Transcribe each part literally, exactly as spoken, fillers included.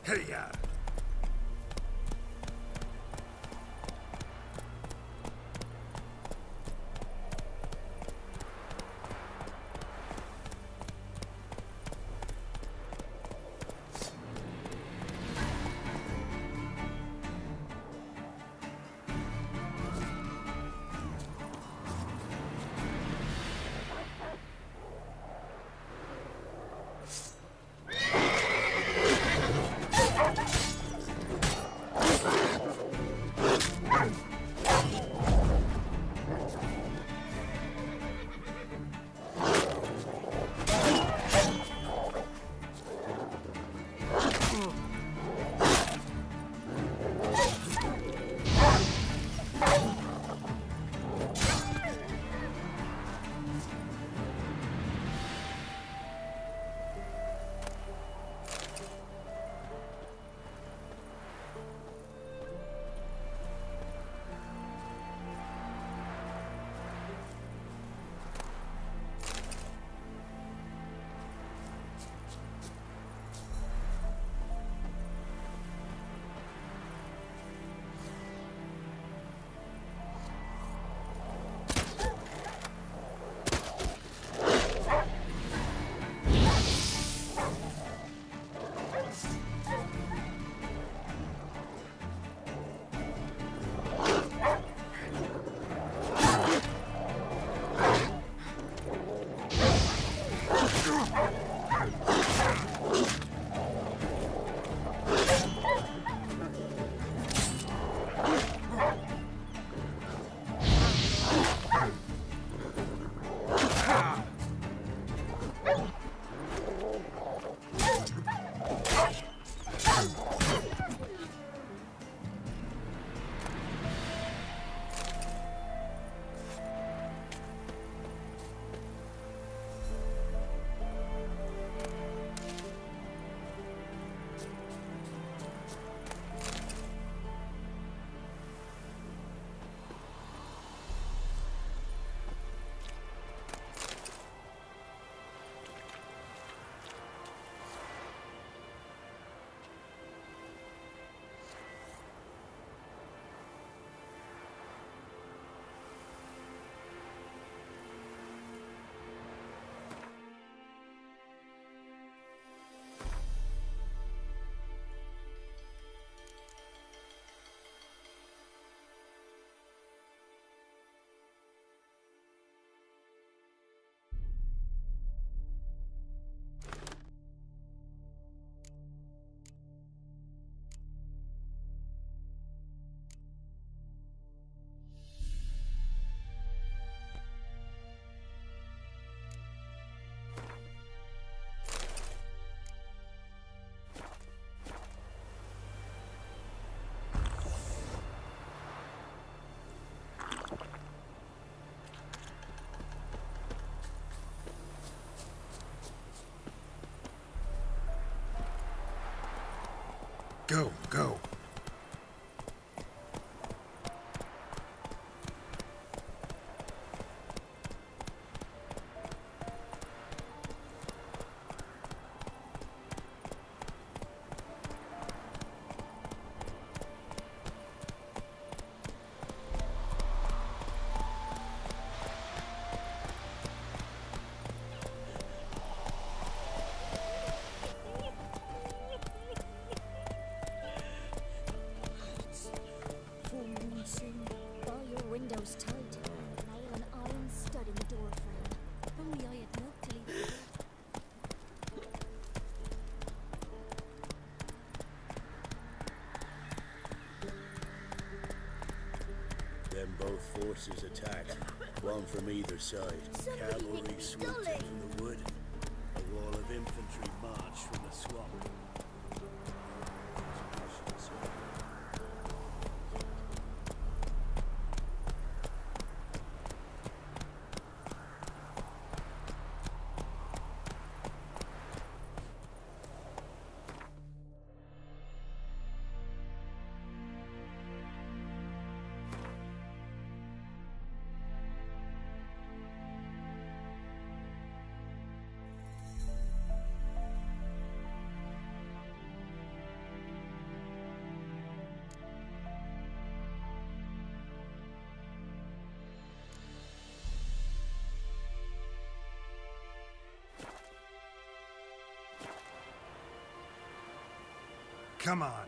Hey, ya. Go, go. Windows tight, nail and iron stud in the door frame. If only I had milk to leave. Then both forces attacked, one from either side. Cavalry swooped in from the wood. A wall of infantry marched from the swamp. Come on.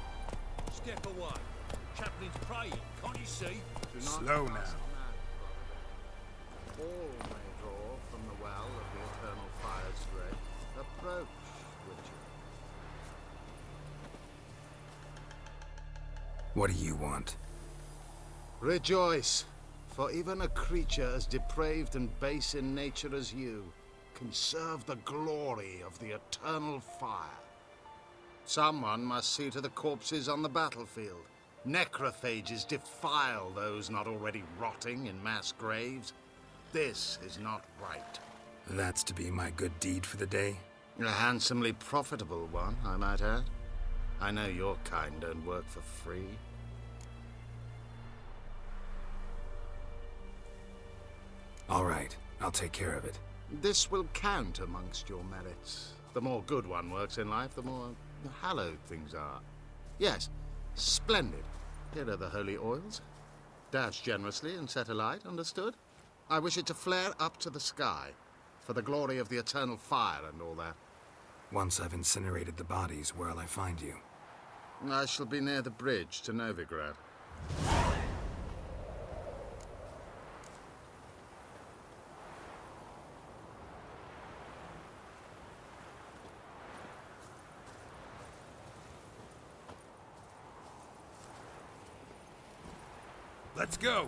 Step away. Chaplain's praying, can't you see? Slow now. All may draw from the well of the eternal fire's ray. Approach, Witcher. What do you want? Rejoice, for even a creature as depraved and base in nature as you can serve the glory of the eternal fire. Someone must see to the corpses on the battlefield. Necrophages defile those not already rotting in mass graves. This is not right. That's to be my good deed for the day? A handsomely profitable one, I might add. I know your kind don't work for free. All right, I'll take care of it. This will count amongst your merits. The more good one works in life, the more hallowed things are. Yes, splendid. Here are the holy oils. Dash generously and set alight, understood? I wish it to flare up to the sky, for the glory of the eternal fire and all that. Once I've incinerated the bodies, where'll I find you? I shall be near the bridge to Novigrad. Let's go!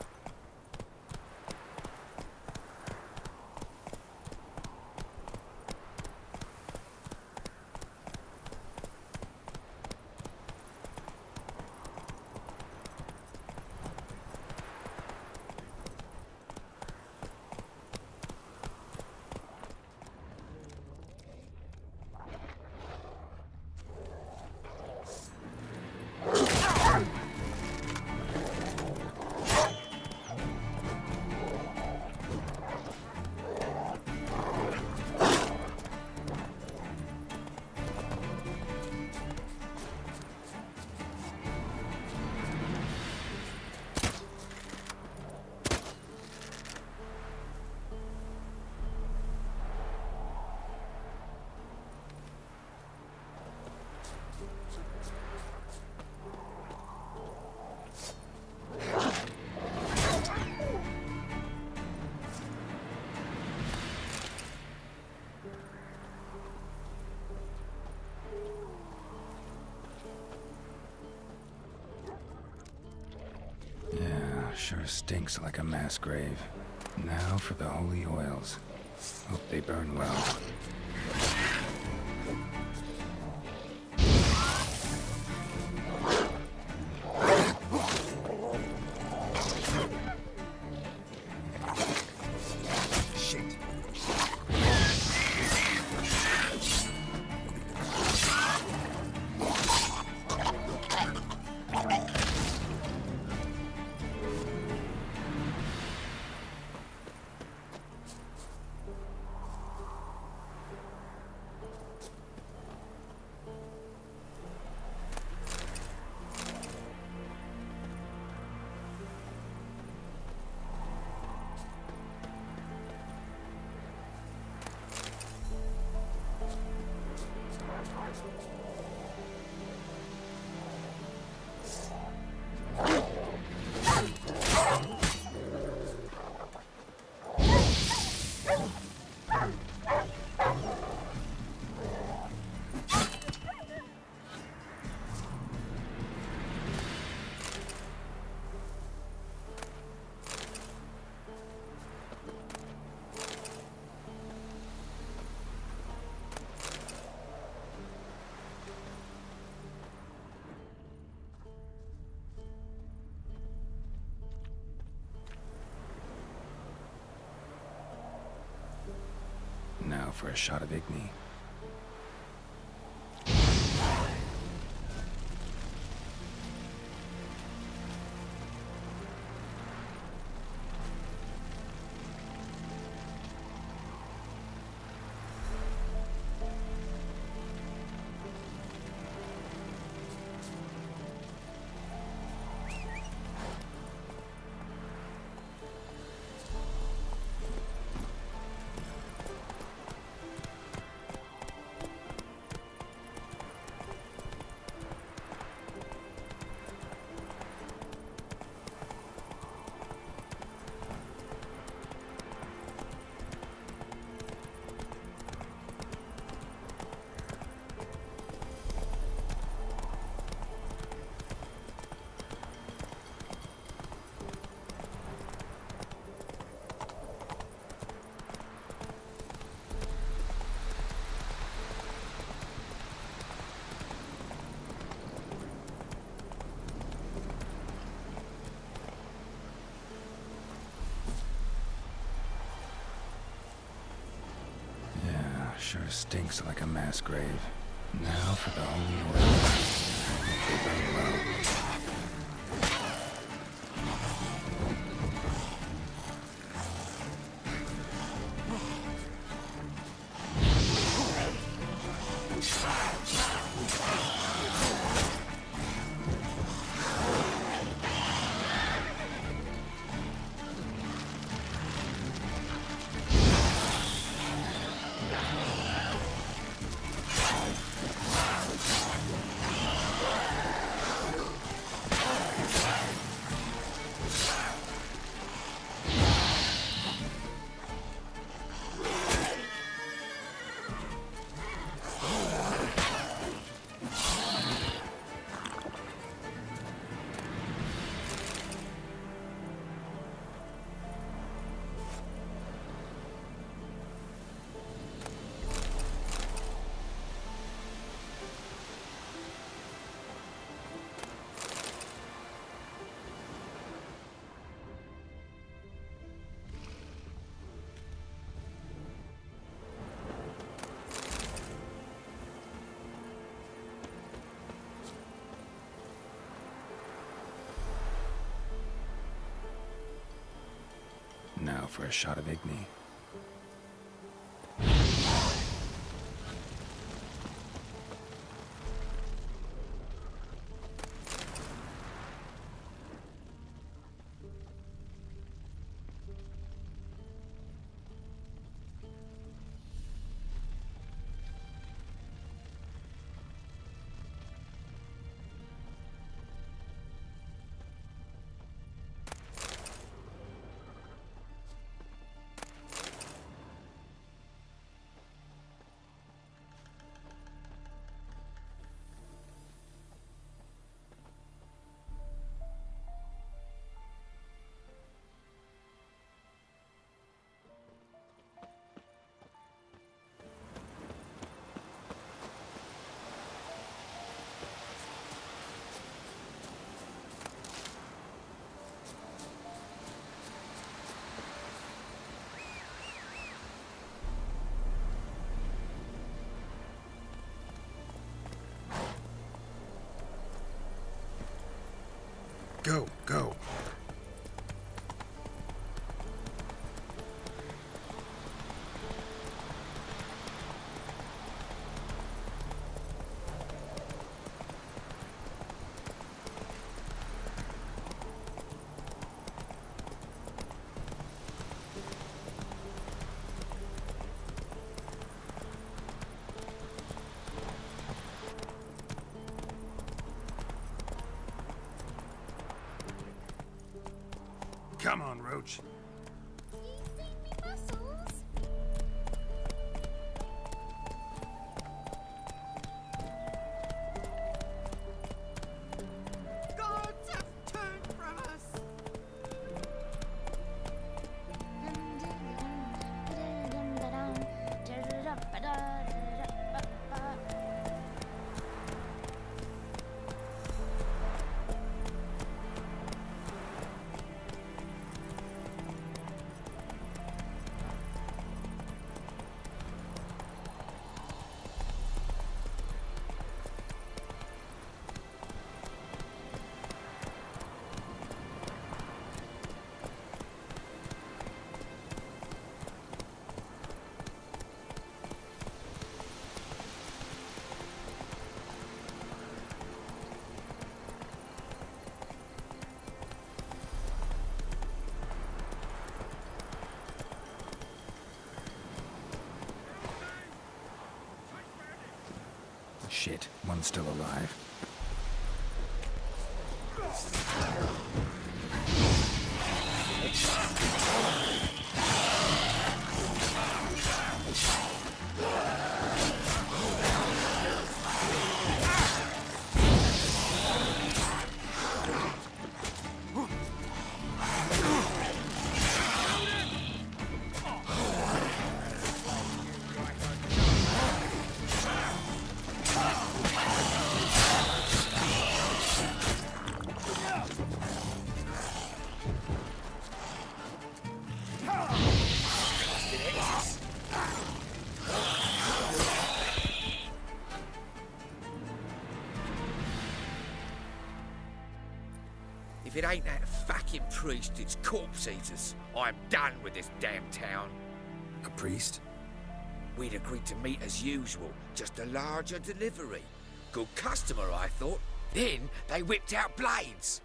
Sure stinks like a mass grave. Now for the holy oils. Hope they burn well. Now for a shot of Igni. Sure stinks like a mass grave. Now for the holy oil. They burn well. Now for a shot of Igni. Go, go. Come on, Roach. You seen me muscles? Gods have turned from us. Shit, one's still alive. If it ain't that fucking priest, it's corpse eaters. I'm done with this damn town. A priest? We'd agreed to meet as usual, just a larger delivery. Good customer, I thought. Then they whipped out blades.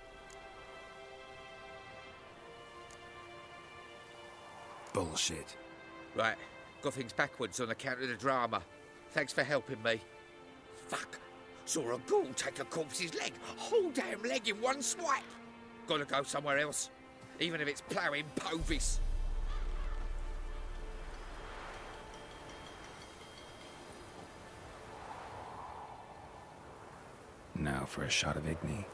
Bullshit. Right, got things backwards on account of the drama. Thanks for helping me. Fuck. Saw a ghoul take a corpse's leg. Whole damn leg in one swipe. Gotta go somewhere else. Even if it's ploughing Povis. Now for a shot of Igni.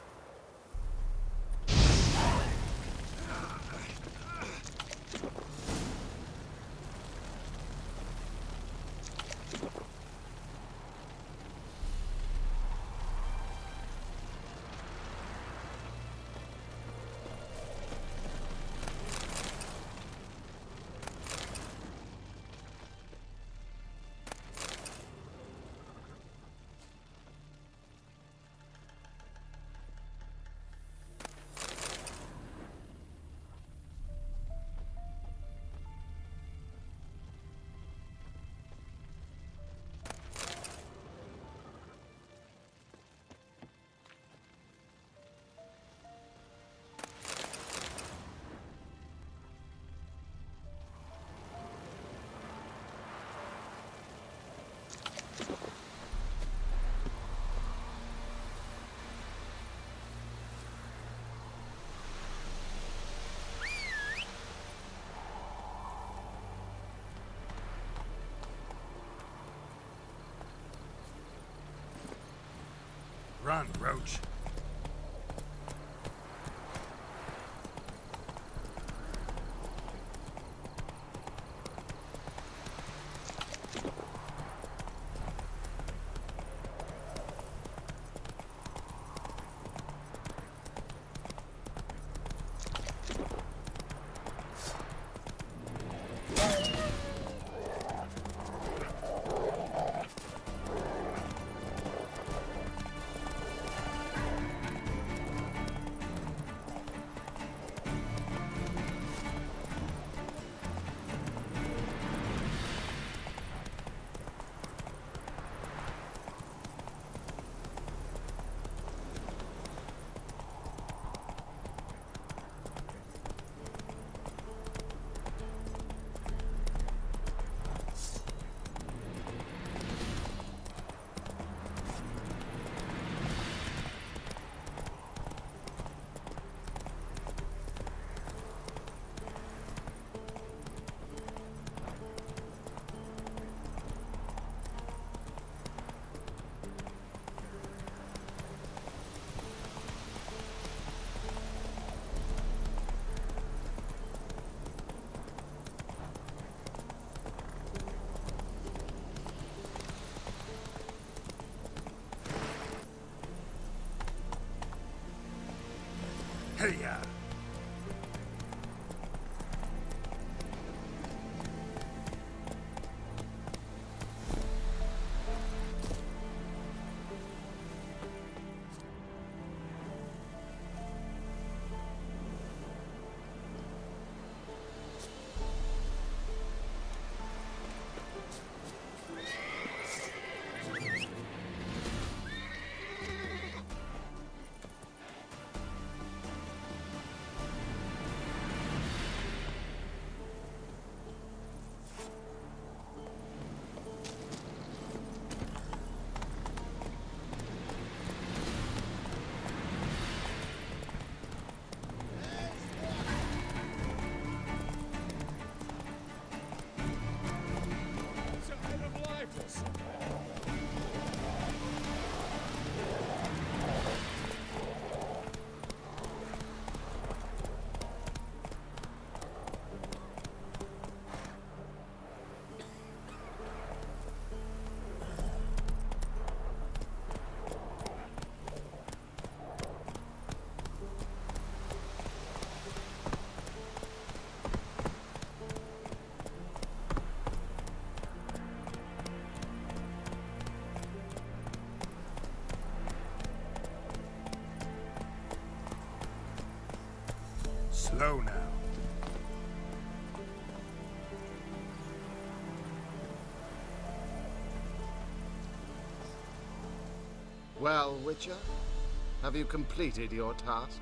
Run, Roach. Hey-ya! Go now. Well, Witcher, have you completed your task?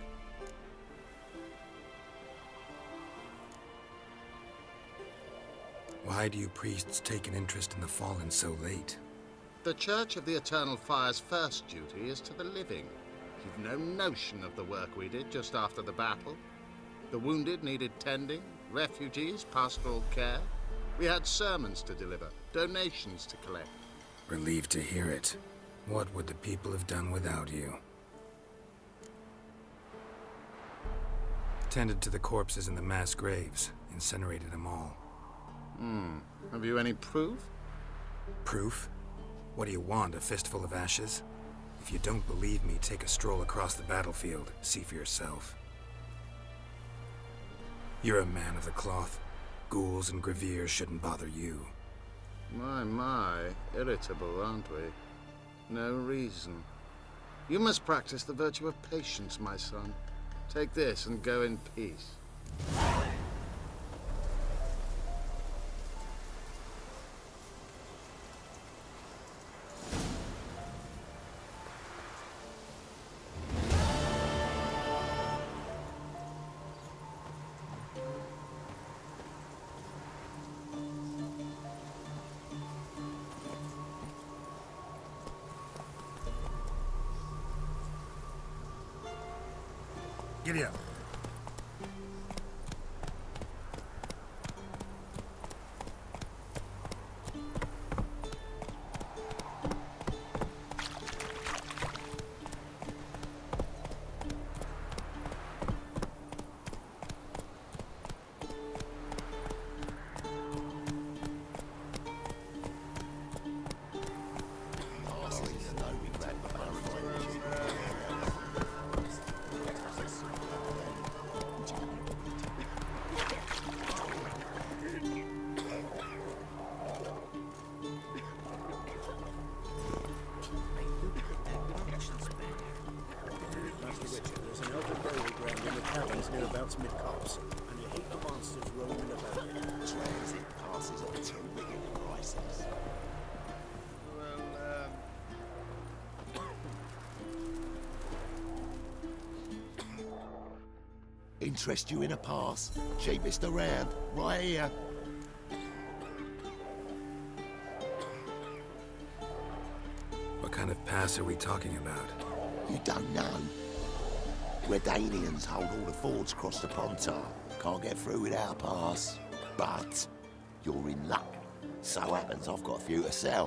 Why do you priests take an interest in the fallen so late? The Church of the Eternal Fire's first duty is to the living. You've no notion of the work we did just after the battle. The wounded needed tending, refugees, pastoral care. We had sermons to deliver, donations to collect. Relieved to hear it. What would the people have done without you? Tended to the corpses in the mass graves, incinerated them all. Hmm. Have you any proof? Proof? What do you want, a fistful of ashes? If you don't believe me, take a stroll across the battlefield. See for yourself. You're a man of the cloth. Ghouls and Graveers shouldn't bother you. My, my. Irritable, aren't we? No reason. You must practice the virtue of patience, my son. Take this and go in peace. Giddy up. Nearabouts mid-cops, and you hate the monsters roaming about it. Transit passes on terrific prices. Well, um... Interest you in a pass? Cheapest around, right here. What kind of pass are we talking about? You don't know. Redanians hold all the fords across the Pontar. Can't get through without a pass. But you're in luck. So happens I've got a few to sell.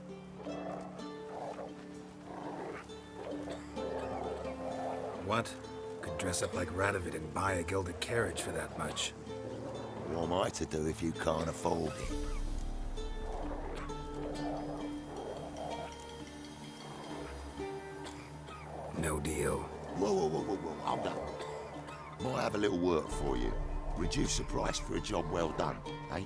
What? Could dress up like Radovid and buy a gilded carriage for that much. What am I to do if you can't afford it? No deal. Whoa, whoa, whoa, whoa, whoa, hold up. Might have a little work for you. Reduce the price for a job well done, eh?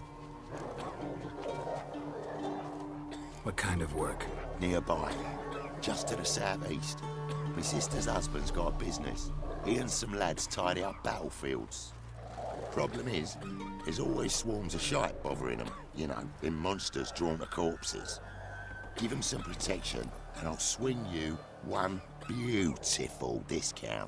What kind of work? Nearby. Just to the southeast. My sister's husband's got a business. He and some lads tidy up battlefields. Problem is, there's always swarms of shite bothering them. You know, them monsters drawn to corpses. Give them some protection, and I'll swing you one beautiful discount.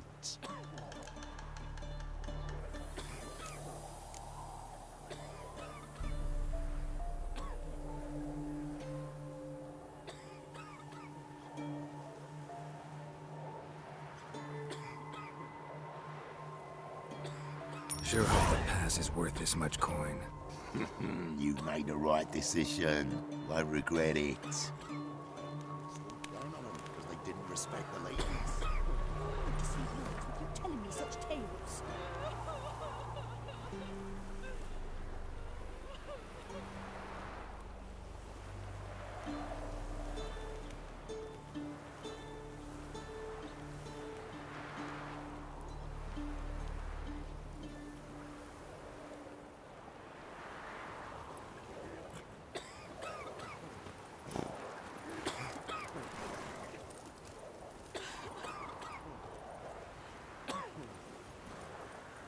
Sure hope the pass is worth this much coin. You made the right decision. Won't regret it. Because they didn't respect the ladies. To see you with you telling me such tales.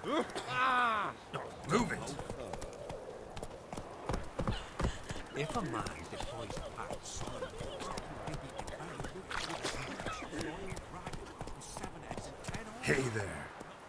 Move it! If a man deploys parts, Hey there.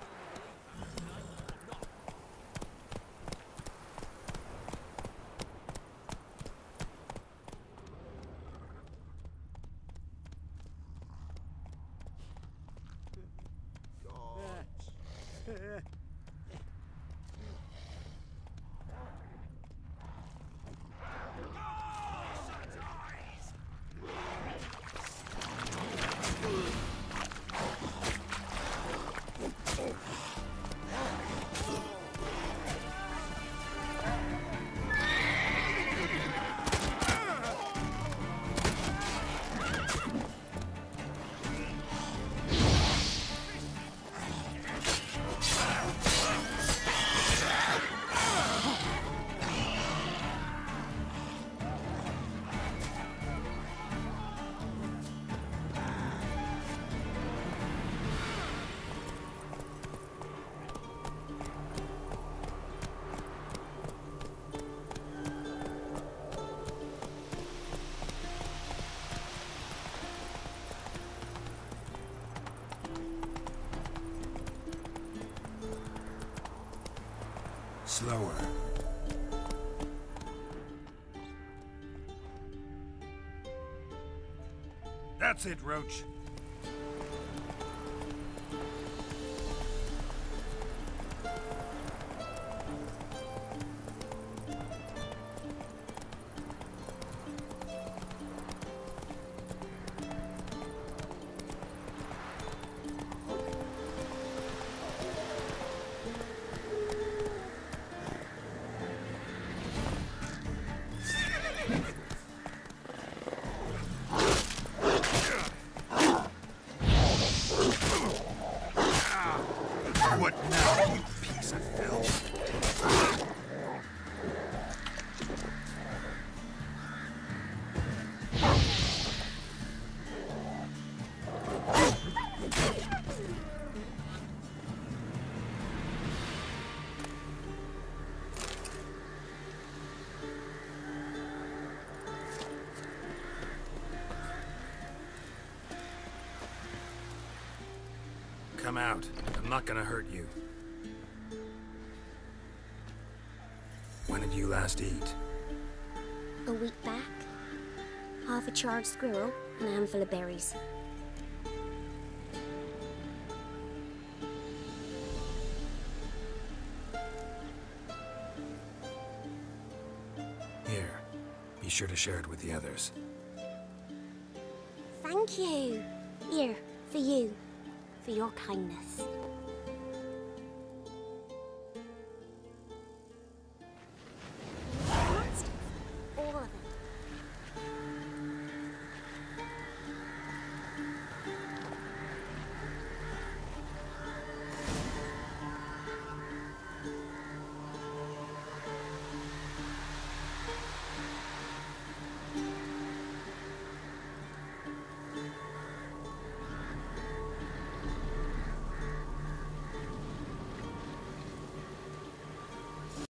Slower. That's it, Roach. What now, you piece of filth? Come out. I'm not gonna hurt you. When did you last eat? A week back, half a charred squirrel and a handful of berries. Here. Be sure to share it with the others. Thank you. Here, for you. For your kindness.